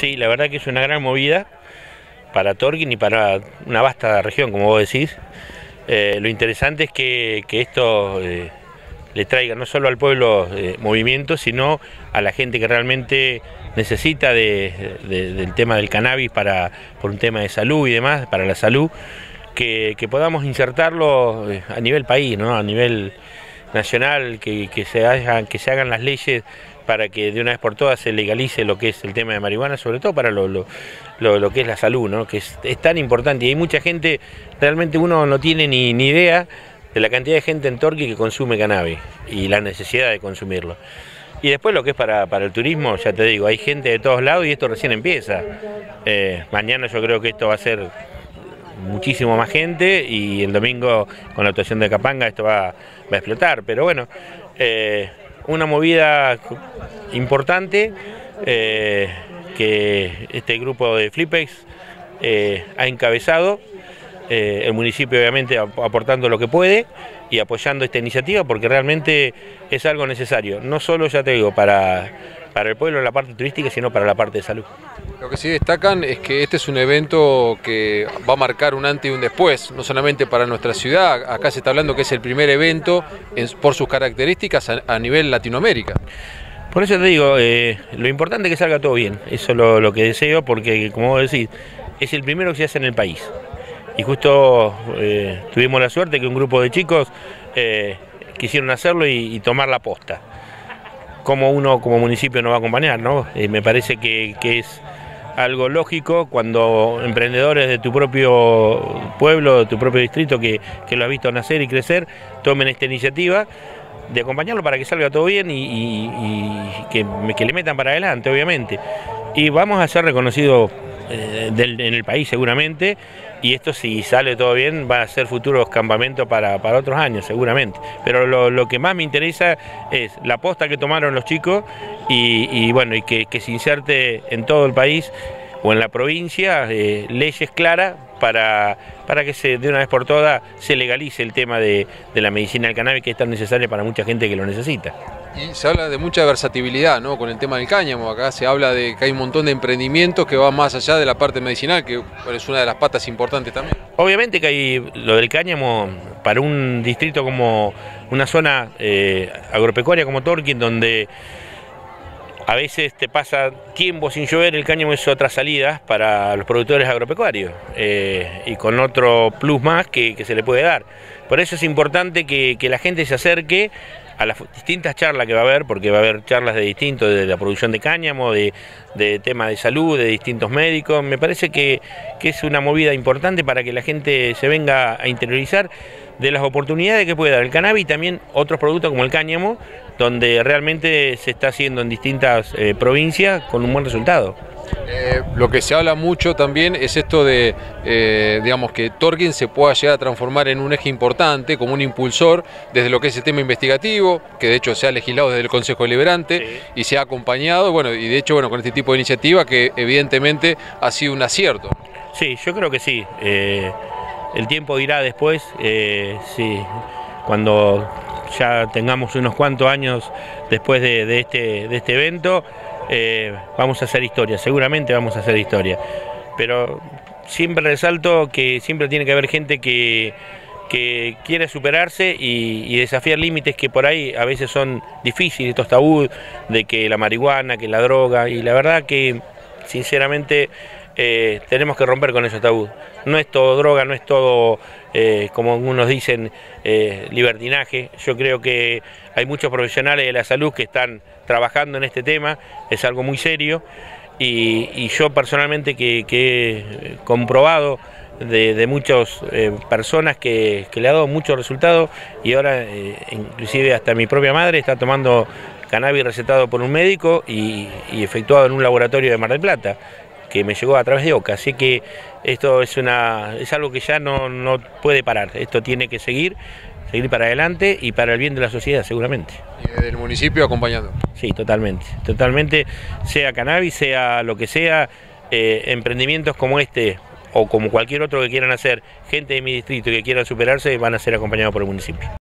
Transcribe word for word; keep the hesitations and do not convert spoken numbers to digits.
Sí, la verdad que es una gran movida para Torquín y para una vasta región, como vos decís. Eh, lo interesante es que, que esto eh, le traiga no solo al pueblo eh, movimiento, sino a la gente que realmente necesita de, de, del tema del cannabis para, por un tema de salud y demás, para la salud, que, que podamos insertarlo a nivel país, ¿no? A nivel nacional, que, que, se hagan, que se hagan las leyes para que de una vez por todas se legalice lo que es el tema de marihuana, sobre todo para lo, lo, lo, lo que es la salud, ¿no? Que es, es tan importante y hay mucha gente, realmente uno no tiene ni, ni idea de la cantidad de gente en Torquín que consume cannabis y la necesidad de consumirlo. Y después lo que es para, para el turismo, ya te digo, hay gente de todos lados y esto recién empieza. Eh, mañana yo creo que esto va a ser muchísimo más gente y el domingo con la actuación de Capanga esto va, va a explotar, pero bueno, eh, una movida importante eh, que este grupo de Flipex eh, ha encabezado, eh, el municipio obviamente aportando lo que puede y apoyando esta iniciativa porque realmente es algo necesario, no solo, ya te digo, para, para el pueblo en la parte turística, sino para la parte de salud. Lo que sí destacan es que este es un evento que va a marcar un antes y un después, no solamente para nuestra ciudad, acá se está hablando que es el primer evento en, por sus características a, a nivel Latinoamérica. Por eso te digo, eh, lo importante es que salga todo bien, eso es lo, lo que deseo, porque como vos decís, es el primero que se hace en el país. Y justo eh, tuvimos la suerte que un grupo de chicos eh, quisieron hacerlo y, y tomar la posta. Como uno como municipio nos va a acompañar, ¿no? Eh, me parece que, que es algo lógico cuando emprendedores de tu propio pueblo, de tu propio distrito, que, que lo has visto nacer y crecer, tomen esta iniciativa de acompañarlo para que salga todo bien y, y, y que, que le metan para adelante, obviamente. Y vamos a ser reconocidos eh, del, en el país seguramente, y esto, si sale todo bien, va a ser futuros campamentos para, para otros años seguramente. Pero lo, lo que más me interesa es la posta que tomaron los chicos y, y bueno, y que, que se inserte en todo el país o en la provincia eh, leyes claras para, para que se, de una vez por todas se legalice el tema de, de la medicina del cannabis, que es tan necesaria para mucha gente que lo necesita. Y se habla de mucha versatilidad, ¿no? Con el tema del cáñamo, acá se habla de que hay un montón de emprendimientos que van más allá de la parte medicinal, que bueno, es una de las patas importantes también. Obviamente que hay lo del cáñamo para un distrito como una zona eh, agropecuaria como Torquín, donde a veces te pasa tiempo sin llover, el cáñamo es otra salida para los productores agropecuarios eh, y con otro plus más que, que se le puede dar. Por eso es importante que, que la gente se acerque a las distintas charlas que va a haber, porque va a haber charlas de distintos, de la producción de cáñamo, de, de temas de salud, de distintos médicos. Me parece que, que es una movida importante para que la gente se venga a interiorizar de las oportunidades que puede dar el cannabis y también otros productos como el cáñamo, donde realmente se está haciendo en distintas eh, provincias con un buen resultado. Eh, lo que se habla mucho también es esto de, eh, digamos, que Torquín se pueda llegar a transformar en un eje importante, como un impulsor desde lo que es el tema investigativo, que de hecho se ha legislado desde el Consejo Deliberante, sí, y se ha acompañado, bueno, y de hecho, bueno, con este tipo de iniciativa que evidentemente ha sido un acierto. Sí, yo creo que sí. Eh, el tiempo dirá después, eh, sí, cuando ya tengamos unos cuantos años después de, de, este, de este evento, eh, vamos a hacer historia, seguramente vamos a hacer historia. Pero siempre resalto que siempre tiene que haber gente que, que quiere superarse y, y desafiar límites que por ahí a veces son difíciles, estos tabús de que la marihuana, que la droga, y la verdad que sinceramente eh, tenemos que romper con esos tabús. No es todo droga, no es todo, eh, como algunos dicen, eh, libertinaje. Yo creo que hay muchos profesionales de la salud que están trabajando en este tema, es algo muy serio, y, y yo personalmente que, que he comprobado de, de muchas eh, personas que, que le ha dado muchos resultados, y ahora eh, inclusive hasta mi propia madre está tomando cannabis recetado por un médico y, y efectuado en un laboratorio de Mar del Plata, que me llegó a través de OCA, así que esto es, una, es algo que ya no, no puede parar, esto tiene que seguir, seguir para adelante y para el bien de la sociedad seguramente. ¿Y del municipio acompañando? Sí, totalmente, totalmente, sea cannabis, sea lo que sea, eh, emprendimientos como este o como cualquier otro que quieran hacer, gente de mi distrito que quieran superarse, van a ser acompañados por el municipio.